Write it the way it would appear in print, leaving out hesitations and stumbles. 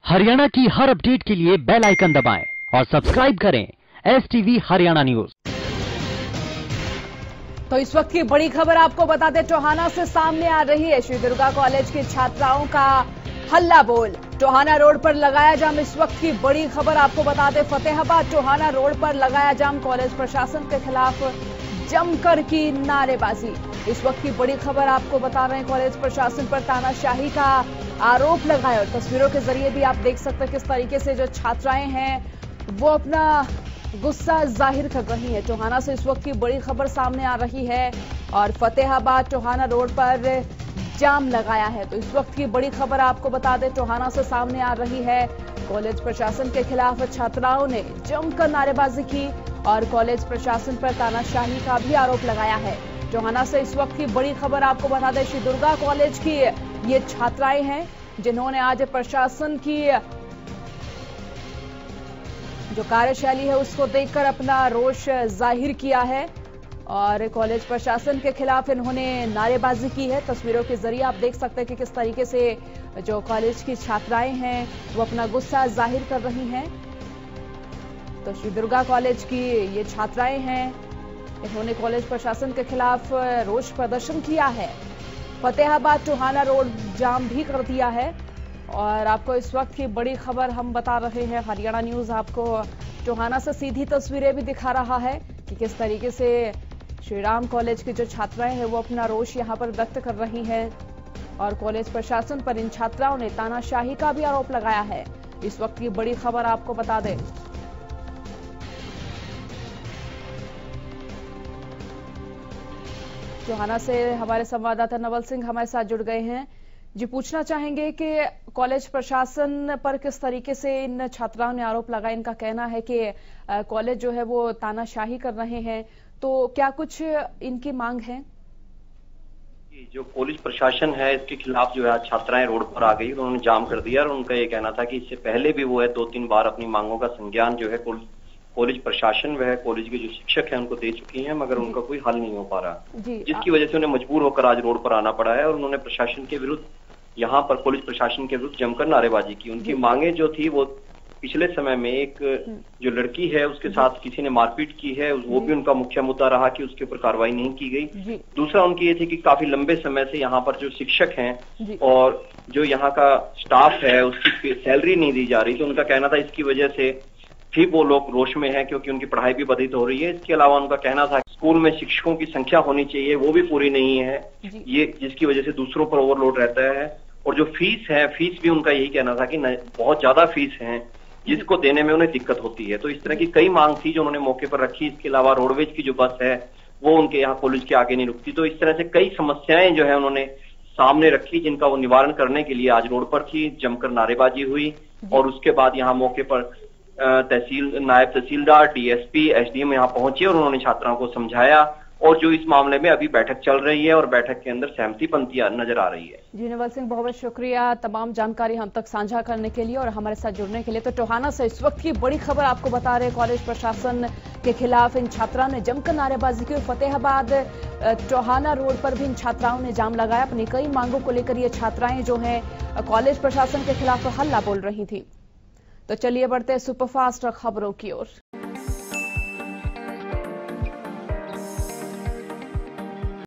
हरियाणा की हर अपडेट के लिए बेल आइकन दबाएं और सब्सक्राइब करें STV हरियाणा न्यूज। तो इस वक्त की बड़ी खबर आपको बता दें, टोहाना से सामने आ रही है। श्री दुर्गा कॉलेज की छात्राओं का हल्ला बोल, टोहाना रोड पर लगाया जाम। इस वक्त की बड़ी खबर आपको बता दें, फतेहाबाद टोहाना रोड पर लगाया जाम। कॉलेज प्रशासन के खिलाफ जमकर की नारेबाजी। इस वक्त की बड़ी खबर आपको बता रहे हैं, कॉलेज प्रशासन पर तानाशाही का आरोप लगाया। और तस्वीरों के जरिए भी आप देख सकते हैं किस तरीके से जो छात्राएं हैं वो अपना गुस्सा जाहिर कर रही है। टोहाना से इस वक्त की बड़ी खबर सामने आ रही है और फतेहाबाद टोहाना रोड पर जाम लगाया है। तो इस वक्त की बड़ी खबर आपको बता दें, टोहाना से सामने आ रही है। कॉलेज प्रशासन के खिलाफ छात्राओं ने जमकर नारेबाजी की और कॉलेज प्रशासन पर तानाशाही का भी आरोप लगाया है। टोहाना से इस वक्त की बड़ी खबर आपको बता दें, श्री दुर्गा कॉलेज की ये छात्राएं हैं जिन्होंने आज प्रशासन की जो कार्यशैली है उसको देखकर अपना रोष जाहिर किया है और कॉलेज प्रशासन के खिलाफ इन्होंने नारेबाजी की है। तस्वीरों के जरिए आप देख सकते हैं कि किस तरीके से जो कॉलेज की छात्राएं हैं वो अपना गुस्सा जाहिर कर रही हैं। तो श्री दुर्गा कॉलेज की ये छात्राएं हैं, इन्होंने कॉलेज प्रशासन के खिलाफ रोष प्रदर्शन किया है। फतेहाबाद टोहाना रोड जाम भी कर दिया है और आपको इस वक्त की बड़ी खबर हम बता रहे हैं। हरियाणा न्यूज आपको टोहाना से सीधी तस्वीरें भी दिखा रहा है कि किस तरीके से श्री राम कॉलेज की जो छात्राएं हैं वो अपना रोष यहां पर व्यक्त कर रही हैं और कॉलेज प्रशासन पर इन छात्राओं ने तानाशाही का भी आरोप लगाया है। इस वक्त की बड़ी खबर आपको बता दें, टोहाना से हमारे संवाददाता नवल सिंह हमारे साथ जुड़ गए हैं। जी, पूछना चाहेंगे कि कॉलेज प्रशासन पर किस तरीके से इन छात्राओं ने आरोप लगाया। इनका कहना है कि कॉलेज जो है वो तानाशाही कर रहे हैं, तो क्या कुछ इनकी मांग है? जो कॉलेज प्रशासन है इसके खिलाफ जो है छात्राएं रोड पर आ गई, उन्होंने जाम कर दिया और उनका ये कहना था कि इससे पहले भी वो है 2-3 बार अपनी मांगों का संज्ञान जो है कॉलेज प्रशासन वह कॉलेज के जो शिक्षक हैं उनको दे चुकी हैं, मगर उनका कोई हल नहीं हो पा रहा, जिसकी वजह से उन्हें मजबूर होकर आज रोड पर आना पड़ा है और उन्होंने प्रशासन के विरुद्ध यहाँ पर कॉलेज प्रशासन के विरुद्ध जमकर नारेबाजी की। उनकी मांगे जो थी वो पिछले समय में एक जो लड़की है उसके साथ किसी ने मारपीट की है, वो भी उनका मुख्य मुद्दा रहा कि उसके ऊपर कार्रवाई नहीं की गई। दूसरा उनकी ये थी कि काफी लंबे समय से यहाँ पर जो शिक्षक हैं और जो यहाँ का स्टाफ है उसकी सैलरी नहीं दी जा रही, तो उनका कहना था इसकी वजह से भी वो लोग रोष में हैं क्योंकि उनकी पढ़ाई भी बाधित हो रही है। इसके अलावा उनका कहना था स्कूल में शिक्षकों की संख्या होनी चाहिए, वो भी पूरी नहीं है, ये जिसकी वजह से दूसरों पर ओवरलोड रहता है। और जो फीस है, फीस भी उनका यही कहना था कि बहुत ज्यादा फीस है जिसको देने में उन्हें दिक्कत होती है। तो इस तरह की कई मांग थी जो उन्होंने मौके पर रखी। इसके अलावा रोडवेज की जो बस है वो उनके यहाँ कॉलेज के आगे नहीं रुकती। तो इस तरह से कई समस्याएं जो है उन्होंने सामने रखी जिनका वो निवारण करने के लिए आज रोड पर थी, जमकर नारेबाजी हुई। और उसके बाद यहाँ मौके पर नायब तहसीलदार, DSP, SDM यहाँ पहुंचे और उन्होंने छात्राओं को समझाया और जो इस मामले में अभी बैठक चल रही है और बैठक के अंदर सहमति बनती नजर आ रही है। जी नवल सिंह, बहुत शुक्रिया तमाम जानकारी हम तक साझा करने के लिए और हमारे साथ जुड़ने के लिए। तो टोहाना से इस वक्त की बड़ी खबर आपको बता रहे, कॉलेज प्रशासन के खिलाफ इन छात्राओं ने जमकर नारेबाजी की। फतेहाबाद टोहाना रोड पर भी इन छात्राओं ने जाम लगाया। अपनी कई मांगों को लेकर ये छात्राएं जो है कॉलेज प्रशासन के खिलाफ हल्ला बोल रही थी। तो चलिए बढ़ते सुपरफास्ट खबरों की ओर।